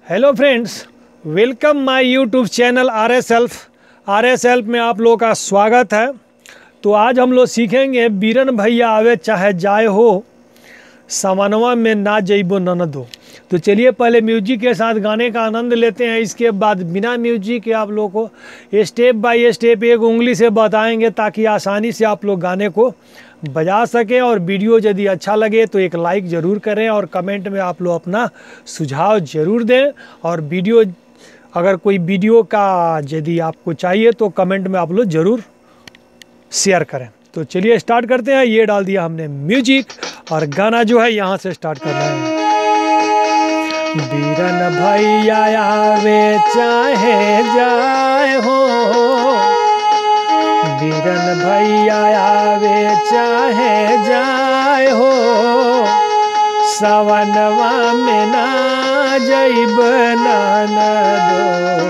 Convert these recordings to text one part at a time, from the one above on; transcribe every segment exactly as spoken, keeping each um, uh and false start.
Hello friends, welcome my YouTube channel R S help. R S help में आप लोगों का स्वागत है। तो आज हम लोग सीखेंगे बीरन भैया आवे चाहे जाए हो, सामानवा में ना जइबो ननदो। तो चलिए पहले म्यूजिक के साथ गाने का आनंद लेते हैं। इसके बाद बिना म्यूजिक के आप लोग को स्टेप बाय स्टेप एक उंगली से बताएंगे ताकि आसानी से आप लोग गाने को बजा सकें। और वीडियो यदि अच्छा लगे तो एक लाइक ज़रूर करें और कमेंट में आप लोग अपना सुझाव ज़रूर दें। और वीडियो अगर कोई वीडियो का यदि आपको चाहिए तो कमेंट में आप लोग ज़रूर शेयर करें। तो चलिए स्टार्ट करते हैं। ये डाल दिया हमने म्यूजिक और गाना जो है यहाँ से स्टार्ट करना है। बीरन भैया आवे चाहे जाए हो, बीरन भैया आवे चाहे जाए हो, सवनवा में ना जइब ननदो,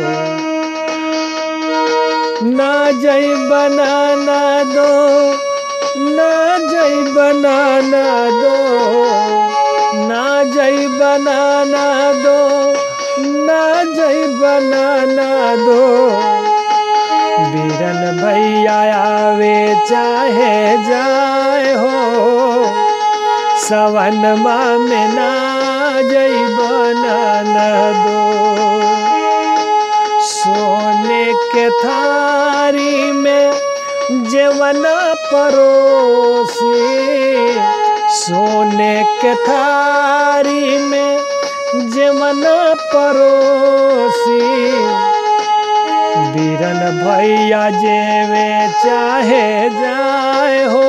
ना जइब ननदो, ना जइब ननदो, ना जइब ननदो, ना जइब ननदो। बीरन भैया आवे चाहे जाए हो, सवनवा में ना जइब ननदो। सोने के थारी में जेवना परोसी, सोने के थारी में जेवना परोसी, बीरन भैया जेवे चाहे जाए हो,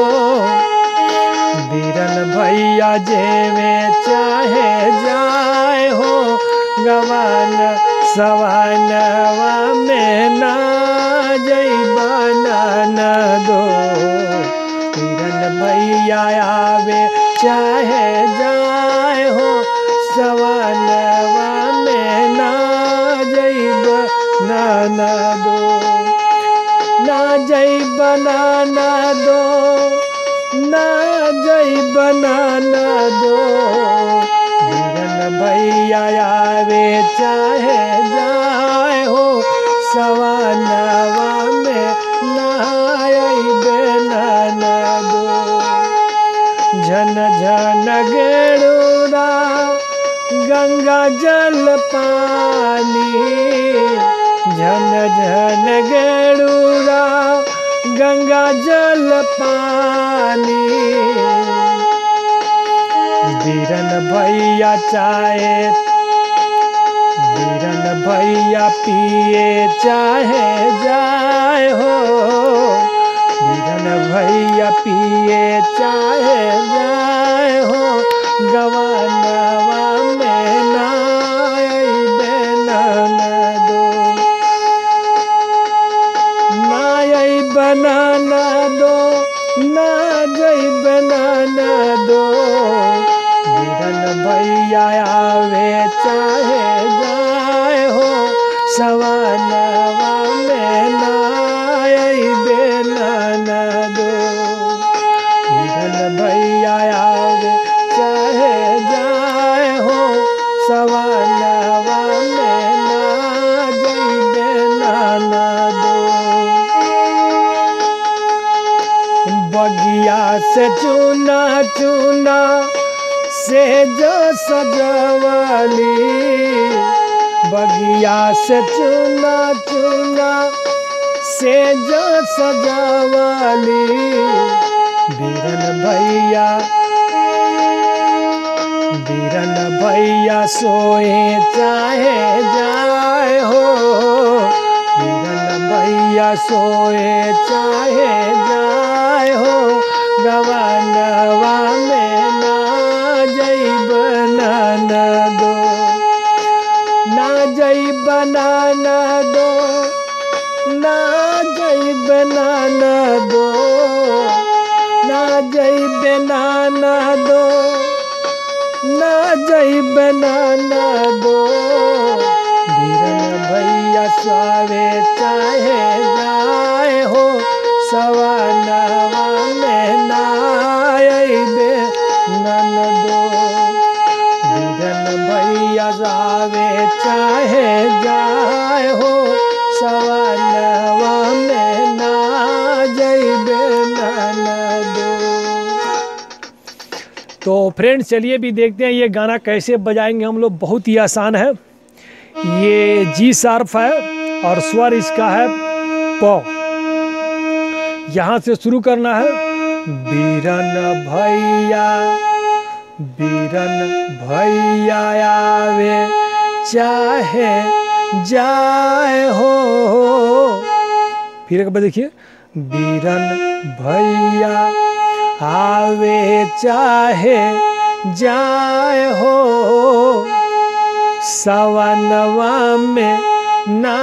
बीरन भैया जेवे चाहे जाए हो, गवन सवनवा में ना जइब ननदो। बीरन भैया आवे चाहे जाए हो, सवनवा में ना जइब ननदो, ना जइब ननदो, ना जइब ननदो। बीरन भैया आवे चाहे जाए हो, सवनवा में ना अइब ननदो। झन झन गेड़ूरा गंगा जल पानी, झन झन गेड़ूरा गंगा जल पानी। बीरन भैया चाहे, बीरन भैया पिए चाहे जाए हो, बीरन भैया पिए चाहे जाए हो, गवनवा में ना अइब ननदो, ना अइब ननदो, ना जइब ननदो। बीरन भैया आवे चाहे जाए हो, सवनवा में ना अइब ननदो। बीरन भैया आवे चाहे जाए हो, सवनवा में ना जइब ननदो। बगिया से चुना चुना से जो सजवली, बगिया से चुना चुना से जो सजवली। बीरन भैया, बीरन भैया सोए चाहे जाए हो, बीरन भैया सोए चाहे जाए हो, गवनवा में ना जइब ननदो, ना जइब ननदो, ना जइब ननदो, ना जइब ननदो, ना जइब ननदो। बीरन भैया सावे चाहे जाए हो, सवनवा में ना अइब ननदो। बीरन भैया जावे चाहे जाए हो सवनवा में ना जइबे ननदो। तो फ्रेंड्स चलिए भी देखते हैं ये गाना कैसे बजाएंगे हम लोग। बहुत ही आसान है। ये जी शार्प है और स्वर इसका है प। यहाँ से शुरू करना है। बीरन भैया बीरन भैया आवे चाहे जाए हो। फिर एक बार देखिए। बीरन भैया आवे चाहे जाए हो सवनवा में ना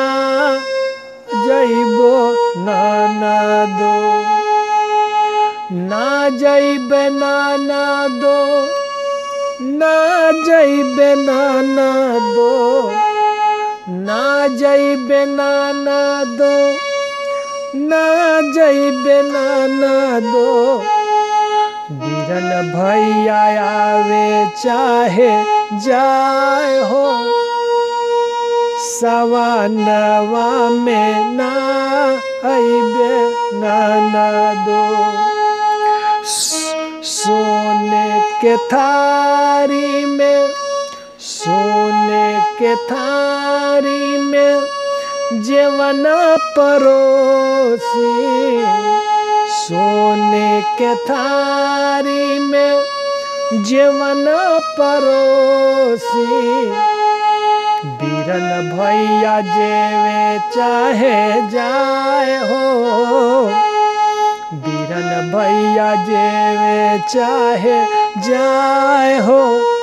जइबो ननदो। ना जइबे ननदो ना जइबे ननदो ना जइबे ननदो ना जइबे ननदो। बीरन भैया आवे चाहे जाए हो सवनवा में ना अइबे ननदो। सोने के थारी में सोने के थारी में जेवना परोसी। सोने के थारी में जेवना परोसी। बीरन भैया जेवे चाहे जाए हो बीरन भैया जेवे चाहे जाए हो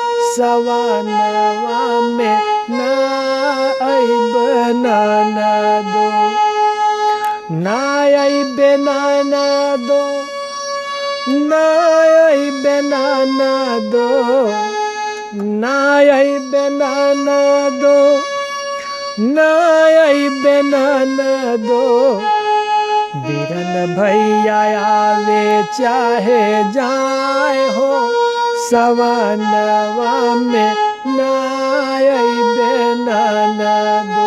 सवनवा में ना अइबे ननदो। ना अइबे ननदो ना अइबे ननदो ना अइबे ननदो ना अइबे ननदो। बीरन भैया आवे चाहे जाए हो सवनवा में ना अइबे ननदो।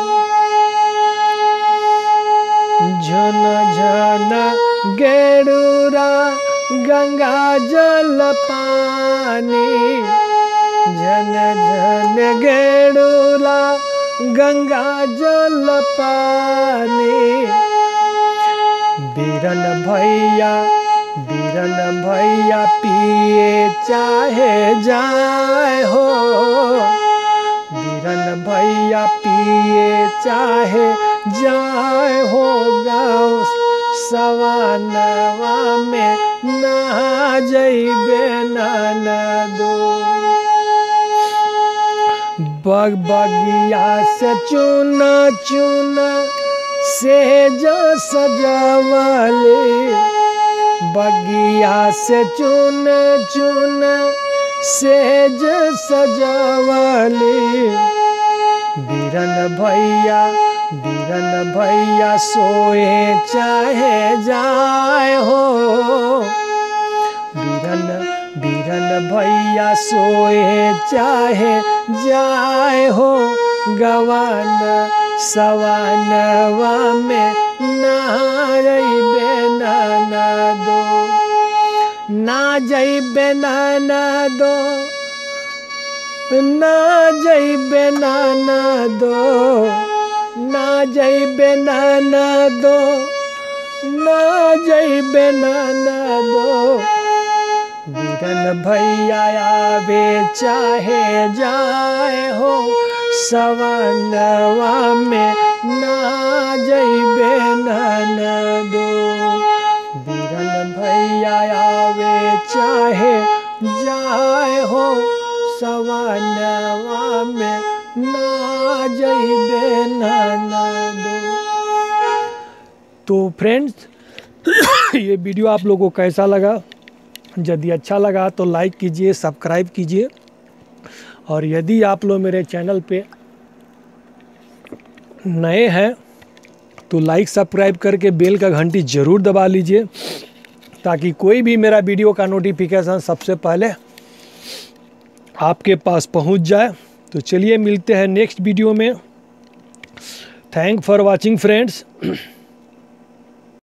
झन झन गेड़ूरा गंगा जल पानी। झन झन गेड़ूरा गंगा जल पानी। बीरन भैया बीरन भैया पिए चाहे जाए हो बीरन भैया पिए चाहे जाए हो गाँव सवनवा में ना जइबे ननदो। बग बगिया से चुना चुना सेज सजावले। बगिया से चुन चुन सेज सजावले। बीरन भैया बीरन भैया सोए चाहे जाए हो बीरन बीरन भैया सोए चाहे जाए हो गवन सवनवा में ना अइबे ननदो। ना जइबे ननदो ना जइबे ननदो ना जइबे ननदो ना जइबे ननदो। बीरन भैया आवे चाहे जाए हो सवनवा में ना जइबे ननदो। बीरन भैया आवे चाहे जाए हो सवनवा में ना जइबे ननदो। तो फ्रेंड्स ये वीडियो आप लोगों को कैसा लगा? यदि अच्छा लगा तो लाइक कीजिए, सब्सक्राइब कीजिए, और यदि आप लोग मेरे चैनल पे नए हैं तो लाइक सब्सक्राइब करके बेल का घंटी ज़रूर दबा लीजिए, ताकि कोई भी मेरा वीडियो का नोटिफिकेशन सबसे पहले आपके पास पहुंच जाए। तो चलिए मिलते हैं नेक्स्ट वीडियो में। Thank for watching friends.